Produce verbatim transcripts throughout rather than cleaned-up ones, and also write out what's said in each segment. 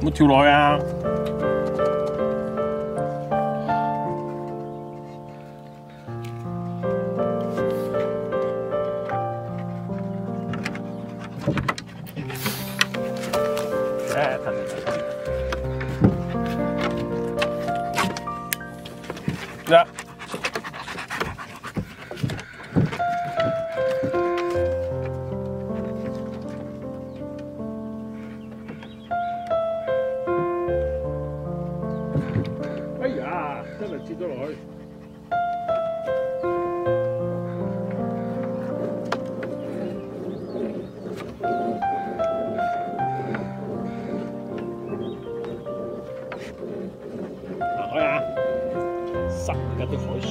冇跳落去啊！誒，騰騰騰！呀！哎呀，真係跌咗落去。行開啊！塞而家啲海水。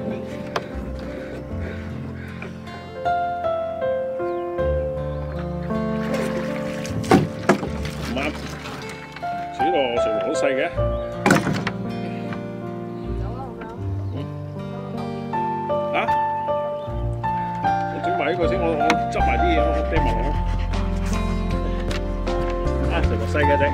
唔啱，水落水好細嘅。 啊！我整埋呢個先，我我執埋啲嘢，我掟埋落去。啊，成個細嘅仔。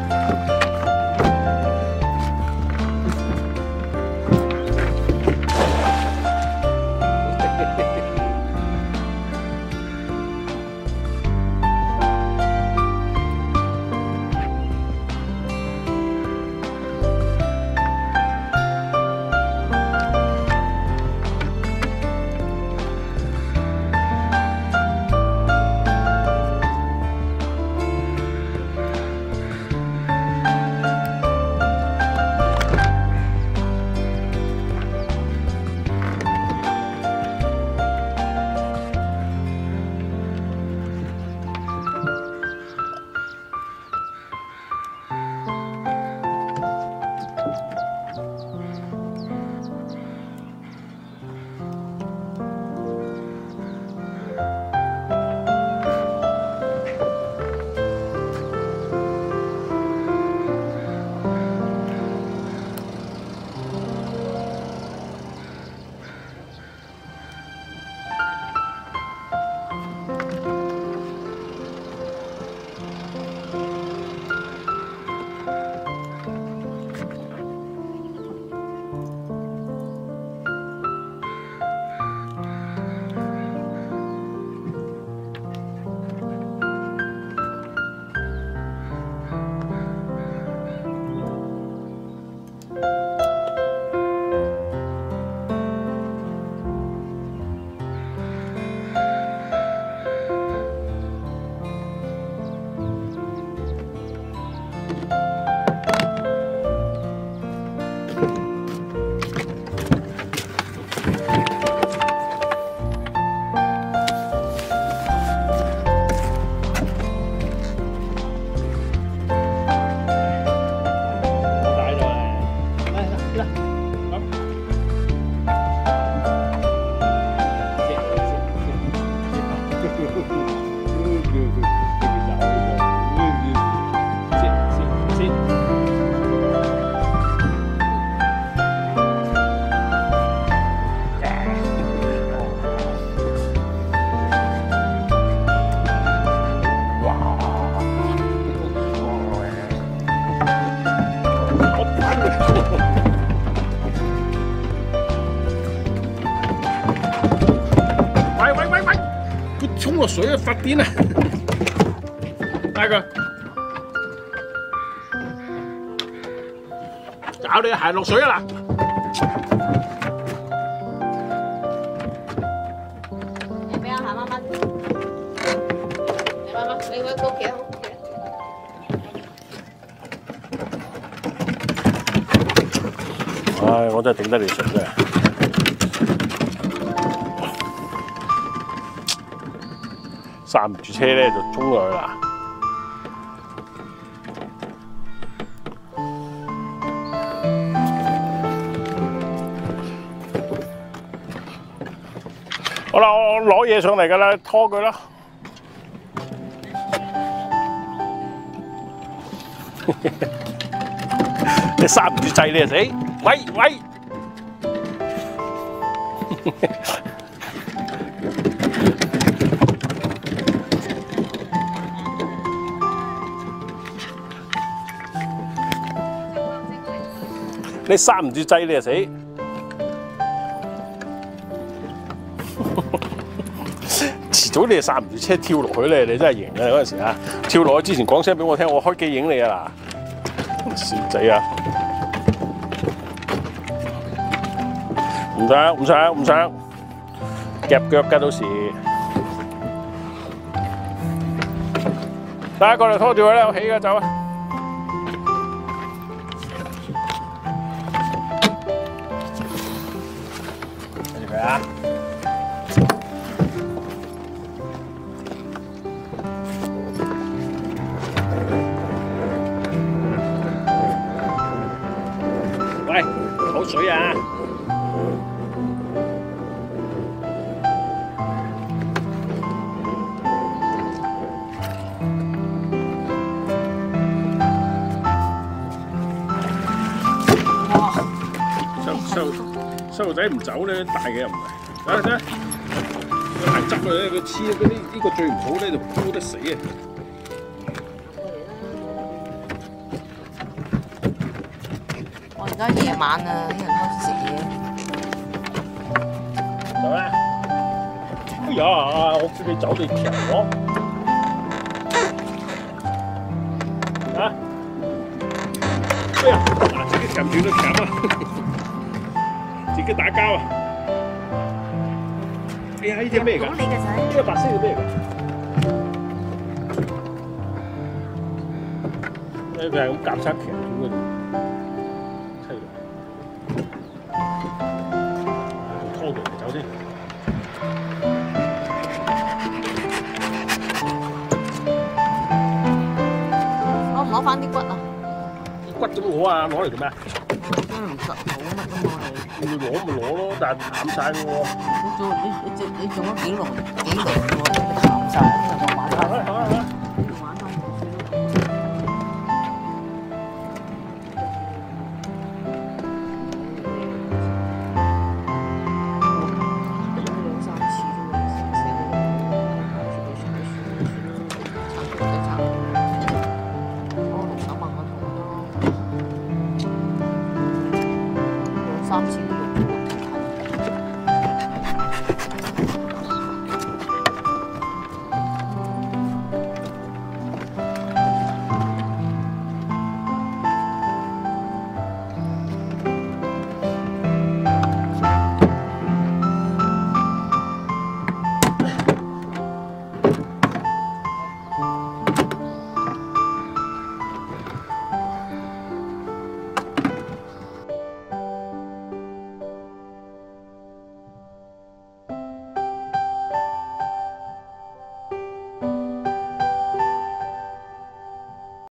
衝落水啊！發癲啊！拉佢，搞你鞋落水啊嗱！ 你俾我行慢慢，你慢慢，你會高企啊！ 唉，我真係頂得你順真係。 剎唔住車咧，就衝落去啦！好啦，我攞嘢上嚟㗎啦，拖佢啦！你剎唔住掣你就死！喂喂！ 你剎唔住掣你就死。遲早你就剎唔住車跳落去咧，你真係贏啊！嗰陣時啊，跳落去之前講聲俾我聽，我開機影你啊嗱，小仔啊！唔想唔想唔想，夾腳㗎到時。大家過嚟拖住佢啦，我起嘅走啊！跟住佢啊！喂，口水啊！細路仔唔走咧，大嘅又唔係。睇下睇下，有排執佢咧，佢黐嗰啲呢個最唔好咧，就煲得死啊！ 我而家夜晚啊，啲人開始食嘢。 走啦！哎呀，我叫你走你停我啊！哎呀，嗱，自己停住都停啊！自己打交啊！哎呀，呢隻咩㗎？ 你嘅仔。 呢個白色係咩㗎？呢個係咁夾叉騎住嗰度，係咯。拖住嚟走先。 攞唔攞翻啲骨啊？ 啲骨都攞啊！攞嚟做咩啊？ 唔實好乜都冇嚟。 要攞咪攞咯，但係淡晒喎。 你做你你做你做咗幾耐幾耐喎？你淡晒。